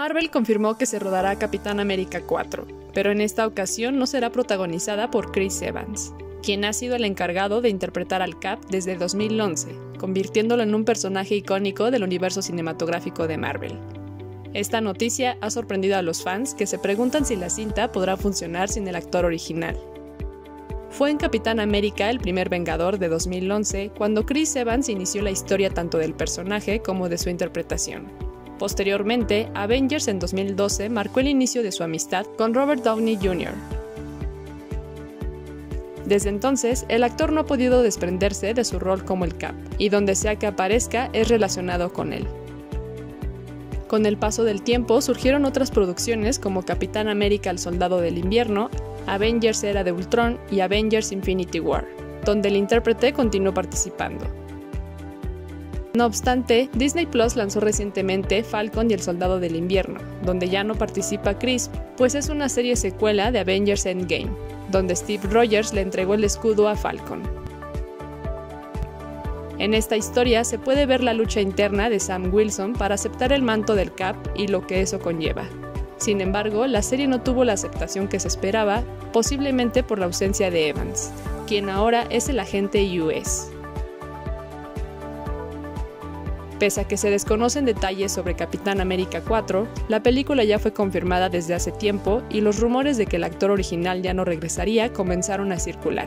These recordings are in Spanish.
Marvel confirmó que se rodará Capitán América 4, pero en esta ocasión no será protagonizada por Chris Evans, quien ha sido el encargado de interpretar al Cap desde 2011, convirtiéndolo en un personaje icónico del universo cinematográfico de Marvel. Esta noticia ha sorprendido a los fans que se preguntan si la cinta podrá funcionar sin el actor original. Fue en Capitán América, el primer Vengador de 2011, cuando Chris Evans inició la historia tanto del personaje como de su interpretación. Posteriormente, Avengers en 2012 marcó el inicio de su amistad con Robert Downey Jr. Desde entonces, el actor no ha podido desprenderse de su rol como el Cap, y donde sea que aparezca es relacionado con él. Con el paso del tiempo surgieron otras producciones como Capitán América el Soldado del Invierno, Avengers Era de Ultron y Avengers Infinity War, donde el intérprete continuó participando. No obstante, Disney Plus lanzó recientemente Falcon y el Soldado del Invierno, donde ya no participa Chris, pues es una serie secuela de Avengers Endgame, donde Steve Rogers le entregó el escudo a Falcon. En esta historia se puede ver la lucha interna de Sam Wilson para aceptar el manto del Cap y lo que eso conlleva. Sin embargo, la serie no tuvo la aceptación que se esperaba, posiblemente por la ausencia de Evans, quien ahora es el agente US. Pese a que se desconocen detalles sobre Capitán América 4, la película ya fue confirmada desde hace tiempo y los rumores de que el actor original ya no regresaría comenzaron a circular.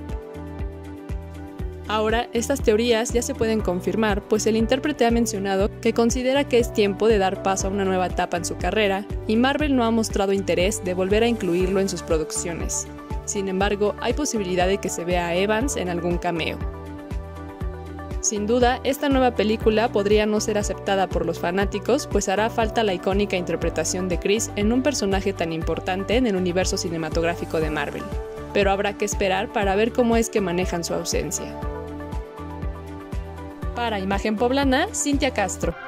Ahora, estas teorías ya se pueden confirmar, pues el intérprete ha mencionado que considera que es tiempo de dar paso a una nueva etapa en su carrera, y Marvel no ha mostrado interés de volver a incluirlo en sus producciones. Sin embargo, hay posibilidad de que se vea a Evans en algún cameo. Sin duda, esta nueva película podría no ser aceptada por los fanáticos, pues hará falta la icónica interpretación de Chris en un personaje tan importante en el universo cinematográfico de Marvel. Pero habrá que esperar para ver cómo es que manejan su ausencia. Para Imagen Poblana, Cintia Castro.